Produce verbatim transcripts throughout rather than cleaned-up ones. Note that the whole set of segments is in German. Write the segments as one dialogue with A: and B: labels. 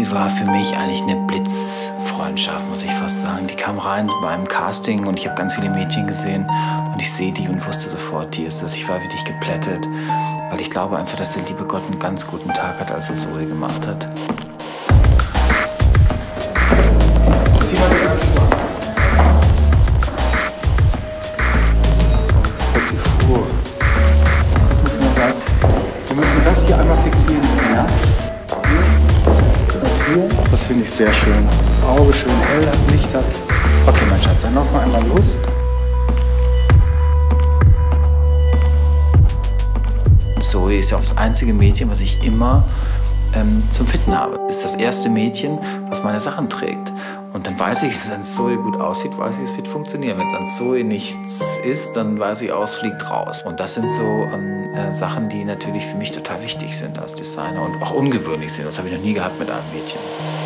A: Zoe war für mich eigentlich eine Blitzfreundschaft, muss ich fast sagen. Die kam rein beim Casting und ich habe ganz viele Mädchen gesehen und ich sehe die und wusste sofort, die ist das. Ich war wirklich geplättet, weil ich glaube einfach, dass der liebe Gott einen ganz guten Tag hat, als er Zoe gemacht hat. Wir müssen das hier einmal fixieren, ja? Das finde ich sehr schön, dass das Auge schön hell hat, Licht hat. Okay, mein Schatz, dann lauf mal einmal los. Zoe ist ja auch das einzige Mädchen, was ich immer ähm, zum Fitten habe. Das ist das erste Mädchen, was meine Sachen trägt. Und dann weiß ich, wenn es an Zoe gut aussieht, weiß ich, es wird funktionieren. Wenn es an Zoe nichts ist, dann weiß ich, aus, fliegt raus. Und das sind so ähm, äh, Sachen, die natürlich für mich total wichtig sind als Designer und auch ungewöhnlich sind. Das habe ich noch nie gehabt mit einem Mädchen.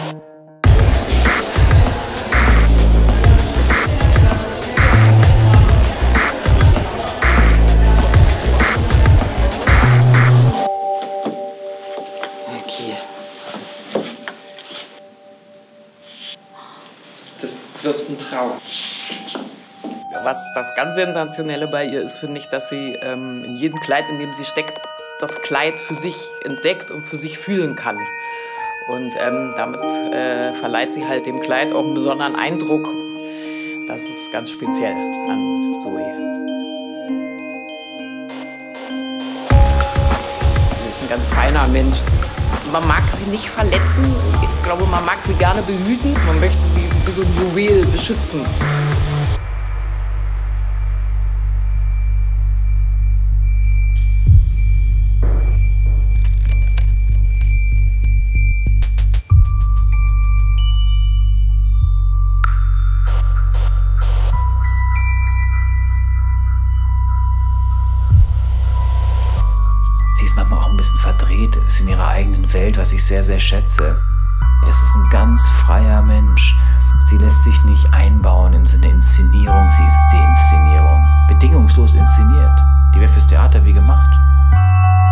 B: Wird ein Traum. Was das ganz Sensationelle bei ihr ist, finde ich, dass sie ähm, in jedem Kleid, in dem sie steckt, das Kleid für sich entdeckt und für sich fühlen kann. Und ähm, damit äh, verleiht sie halt dem Kleid auch einen besonderen Eindruck. Das ist ganz speziell an Zoe. Sie ist ein ganz feiner Mensch. Man mag sie nicht verletzen, ich glaube, man mag sie gerne behüten. Man möchte sie wie so ein Juwel beschützen. Sie ist manchmal auch ein bisschen verdreht, ist in ihrer eigenen Welt, was ich sehr, sehr schätze. Das ist ein ganz freier Mensch. Sie lässt sich nicht einbauen in so eine Inszenierung, sie ist die Inszenierung. Bedingungslos inszeniert. Die wäre fürs Theater wie gemacht.